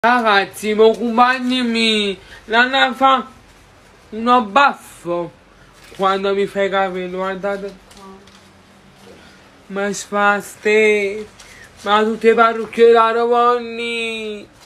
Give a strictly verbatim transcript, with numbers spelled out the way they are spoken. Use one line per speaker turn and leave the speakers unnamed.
Ragazzi, i miei compagni mi l'hanno fatto uno baffo quando mi fai capire, guardate qua. Ma spaste, ma tutte le parrucchiere da Rovonni.